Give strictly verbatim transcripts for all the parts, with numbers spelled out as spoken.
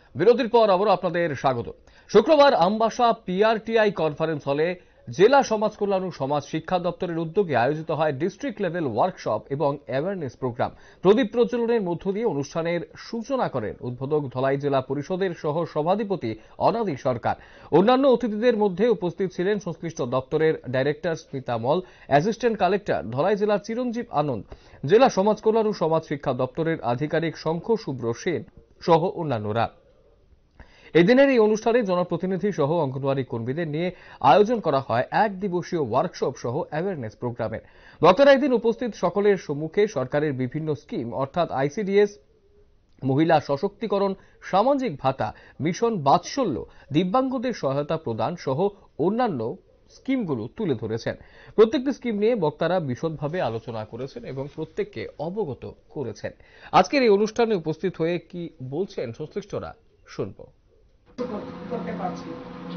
বিরতির পর আবারও আপনাদের স্বাগত। শুক্রবার আমবাসা পিআরটিআই কনফারেন্স হলে জেলা সমাজ কল্যাণ ও সমাজ শিক্ষা দপ্তরের উদ্যোগে আয়োজিত হয় ডিস্ট্রিক্ট লেভেল ওয়ার্কশপ এবং অ্যাওয়ারনেস প্রোগ্রাম। প্রদীপ প্রজ্বলনের মধ্য দিয়ে অনুষ্ঠানের সূচনা করেন উদ্বোধক ধলাই জেলা পরিষদের সহ সভাধিপতি অনাদি সরকার। অন্যান্য অতিথিদের মধ্যে উপস্থিত ছিলেন সংশ্লিষ্ট দপ্তরের director Smita Mal, assistant collector Dhalai জেলার চিরঞ্জীব আনন্দ, জেলা সমাজ কল্যাণ ও সমাজ শিক্ষা দপ্তরের আধিকারিক শঙ্খ শুভ্র সেন সহ অন্যান্যরা। এদিনের এই অনুষ্ঠানে জনপ্রতিনিধি সহ অঙ্গনওয়াড়ি কর্মীদের নিয়ে আয়োজন করা হয় এক দিবসীয় ওয়ার্কশপ সহ অ্যাওয়ারনেস প্রোগ্রামের। বক্তারা এদিন উপস্থিত সকলের সম্মুখে সরকারের বিভিন্ন স্কিম অর্থাৎ আইসিডিএস, মহিলা সশক্তিকরণ, সামাজিক ভাতা, মিশন বাৎসল্য, দিব্যাঙ্গদের সহায়তা প্রদান সহ অন্যান্য স্কিমগুলো তুলে ধরেছেন। প্রত্যেকটি স্কিম নিয়ে বক্তারা বিশদভাবে আলোচনা করেছেন এবং প্রত্যেককে অবগত করেছেন। আজকের এই অনুষ্ঠানে উপস্থিত হয়ে কি বলছেন সংশ্লিষ্টরা শুনবো। করতে পারছি,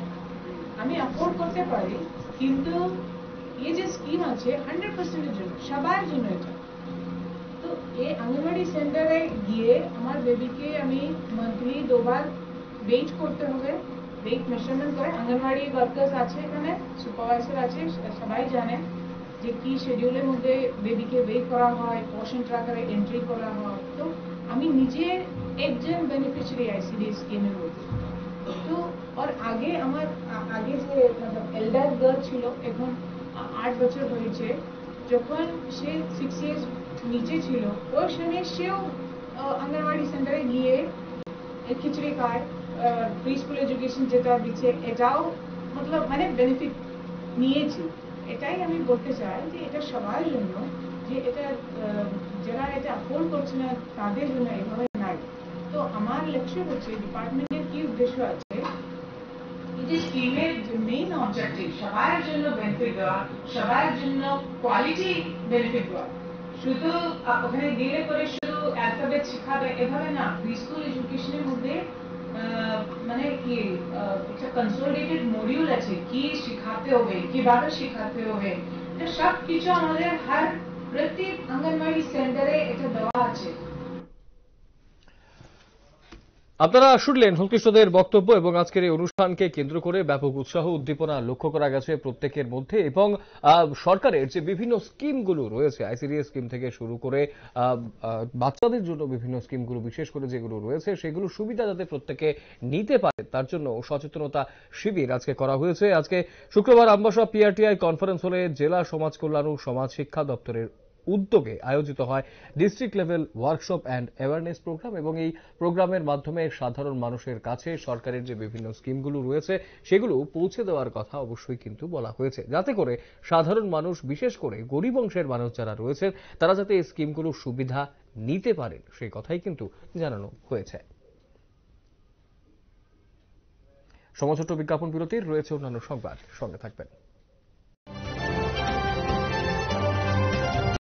আমি অ্যাফোর্ড করতে পারি, কিন্তু এই যে স্কিম আছে হান্ড্রেড পার্সেন্টের জন্য, সবার জন্য এটা। তো এই অঙ্গনওয়াড়ি সেন্টারে গিয়ে আমার বেবিকে আমি মান্থলি দুবার ওয়েট করতে হবে, ওয়েট মেজারমেন্ট করে। অঙ্গনওয়াড়ি ওয়ার্কার্স আছে, এখানে সুপারভাইজার আছে, সবাই জানে যে কি শিডিউলের মধ্যে বেবিকে ওয়েট করা হয়, পোর্শন ট্র্যাকারে এন্ট্রি করা হয়। তো আমি নিজে একজন বেনিফিশিয়ারি আইসিডিএস স্কিমের মধ্যে। তো আর আগে আমার আগে যে এল্ডার গার্ল ছিল, এখন আট বছর হয়েছে, যখন সে সিক্স ইয়ার্স নিচে ছিল ওর সঙ্গে সেও অঙ্গনওয়াড়ি সেন্টারে গিয়ে খিচুড়ি খায়, প্রি স্কুল এডুকেশন যেটা দিচ্ছে এটাও মতলব মানে বেনিফিট নিয়েছি। এটাই আমি বলতে চাই যে এটা সবার জন্য, যে এটা যারা এটা অ্যাফোর্ড করছে না তাদের জন্য এভাবে নাই। তো আমার লক্ষ্য হচ্ছে ডিপার্টমেন্টের কি উদ্দেশ্য আছে, এই যে স্কিমের মেইন অবজেক্টিভ সবার জন্য বেনিফিট দেওয়া, সবার জন্য কোয়ালিটি বেনিফিট দেওয়া। শুধু ওখানে গেলে পরে শুধু অ্যালফাবেট শেখাবে এভাবে না, প্রি স্কুল এডুকেশনের মধ্যে মানে কি একটা কনসোলিডেটেড মডিউল আছে, কি শেখাতে হবে, কিভাবে শেখাতে হবে, এটা সব কিছু আমাদের হর প্রতি অঙ্গনওয়াড়ি সেন্টারে এটা দেওয়া আছে। আপনারা শুনলেন সংশ্লিষ্টদের বক্তব্য এবং আজকের এই অনুষ্ঠানকে কেন্দ্র করে ব্যাপক উৎসাহ উদ্দীপনা লক্ষ্য করা গেছে প্রত্যেকের মধ্যে। এবং সরকারের যে বিভিন্ন স্কিমগুলো রয়েছে, আইসিডিএস স্কিম থেকে শুরু করে বাচ্চাদের জন্য বিভিন্ন স্কিমগুলো বিশেষ করে যেগুলো রয়েছে সেগুলো সুবিধা যাতে প্রত্যেকে নিতে পারে তার জন্য সচেতনতা শিবির আজকে করা হয়েছে। আজকে শুক্রবার আমবাসা পিআরটিআই কনফারেন্স হলে জেলা সমাজ কল্যাণ ও সমাজ শিক্ষা দপ্তরের উদ্যোগে আয়োজিত হয় district level workshop and awareness programme এবং এই প্রোগ্রামের মাধ্যমে সাধারণ মানুষের কাছে সরকারের যে বিভিন্ন স্কিমগুলো রয়েছে সেগুলো পৌঁছে দেওয়ার কথা অবশ্যই কিন্তু বলা হয়েছে, যাতে করে সাধারণ মানুষ, বিশেষ করে গরিব অংশের মানুষ যারা রয়েছেন তারা যাতে এই স্কিমগুলোর সুবিধা নিতে পারেন সেই কথাই কিন্তু জানানো হয়েছে। সময় ছোট্ট বিজ্ঞাপন বিরতির রয়েছে অন্যান্য সংবাদ, সঙ্গে থাকবেন।